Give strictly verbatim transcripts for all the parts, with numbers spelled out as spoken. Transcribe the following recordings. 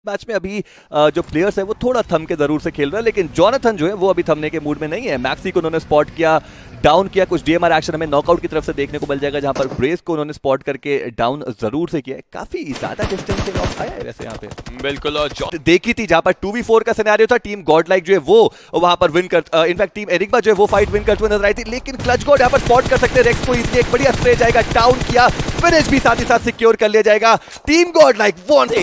Match में अभी जो प्लेयर्स है वो थोड़ा थम के जरूर से खेल रहा है, लेकिन जोनाथन जो है वो अभी थमने के मूड में नहीं है। मैक्सी को उन्होंने स्पॉट किया, डाउन किया। कुछ डीएमआर एक्शन हमें नॉकआउट की तरफ से देखने को मिल जाएगा, जहां पर ब्रेस को उन्होंने स्पॉट करके डाउन जरूर से किया है। काफी ज्यादा डिस्टेंस से नॉक आया है वैसे यहाँ पे बिल्कुल। और देखी थी जहां पर टू वी फोर का सिनेरियो था, टीम गॉड लाइक जो है वो वहां पर विन कर, इनफैक्ट टीम एरिग्मा जो है वो फाइट विन करते हुए नजर आई थी, लेकिन क्लच गॉड यहाँ पर स्पॉट कर सकते हैं रेक्स को। इजीली एक बढ़िया स्प्रे जाएगा, डाउन किया, फिनिश भी साथ ही साथ सिक्योर कर लिया जाएगा। Team Godlike won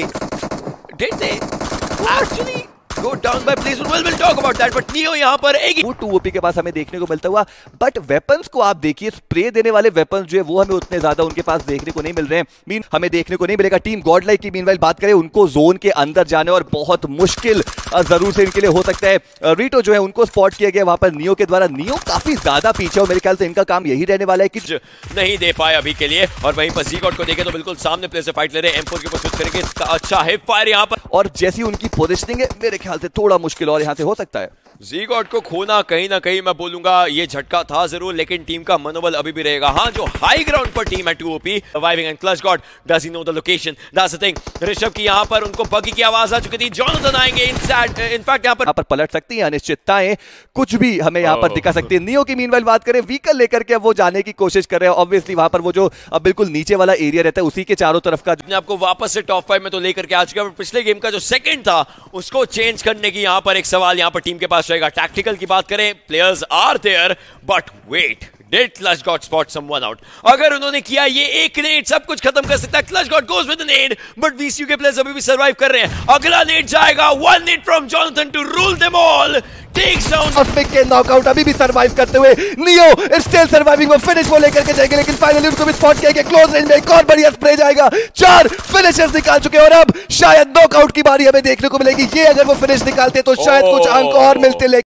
Did they actually go down by place? Well, we'll talk about that. But Neo यहाँ पर एक वो टू ओपी के पास हमें देखने को मिलता हुआ, बट वेपन्स को आप देखिए, स्प्रे देने वाले वेपन्स जो है वो हमें उतने ज्यादा उनके पास देखने को नहीं मिल रहे हैं। मीन हमें देखने को नहीं मिलेगा। टीम गॉडलाइक की मीनवाइल बात करें, उनको जोन के अंदर जाने और बहुत मुश्किल जरूर से इनके लिए हो सकता है। रीटो जो है उनको स्पॉट किया गया वहां पर नियो के द्वारा। नियो काफी ज्यादा पीछे और मेरे ख्याल से इनका काम यही रहने वाला है कि नहीं दे पाए अभी के लिए। और वहीं पर ज़ीगॉड को देखें तो बिल्कुल सामने प्लेयर से फाइट ले रहे हैं। एम फोर के ऊपर स्विच करेंगे, अच्छा हिप फायर यहाँ पर, और जैसी उनकी पोजीशनिंग है मेरे ख्याल से थोड़ा मुश्किल और यहाँ से हो सकता है। ज़ीगॉड को खोना कहीं ना कहीं मैं बोलूंगा ये झटका था जरूर, लेकिन टीम का मनोबल अभी भी रहेगा। हाँ, जो हाई ग्राउंड पर टीम है two OP surviving and ClutchGod does he know the location, that's the thing. Rishabh की यहाँ पर उनको बगी की आवाज आ चुकी थी। जोनाथन आएंगे इनसाइड, इनफैक्ट यहाँ पर यहाँ पर पलट सकती हैं अनिश्चितताएं, कुछ भी हमें यहाँ पर दिखा सकती है। नियो की मीनवाइल बात करें, व्हीकल लेकर के अब वो जाने की कोशिश कर रहे हैं। ऑब्वियसली वहां पर वो जो अब बिल्कुल नीचे वाला एरिया रहता है उसी के चारों तरफ का अपने आपको वापस से टॉप फाइव में तो लेकर के आ चुका है। पिछले गेम का जो सेकंड था उसको चेंज करने की यहाँ पर एक सवाल यहाँ पर टीम के पास रहेगा। टैक्टिकल की बात करें, players are there, but wait, did ClutchGod spot someone out? अगर उन्होंने किया ये एक नेट सब कुछ खत्म कर सकता है। ClutchGod goes with nade, but VCU के प्लेयर्स अभी भी सर्वाइव कर रहे हैं। अगला नेट जाएगा, one nade from Jonathan to rule them all, takes down और पिक के नॉकआउट अभी भी सर्वाइव करते हुए नियो स्टिल सर्वाइविंग, वो फिनिश वो लेकर के जाएंगे, लेकिन फाइनली उनको भी स्पॉट किया गया। क्लोज रेंज में एक और बढ़िया स्प्रे जाएगा, चार फिनिशर्स निकाल चुके हैं और अब शायद नॉकआउट की बारी हमें देखने को मिलेगी। ये अगर वो फिनिश निकालते तो शायद कुछ अंक और मिलते।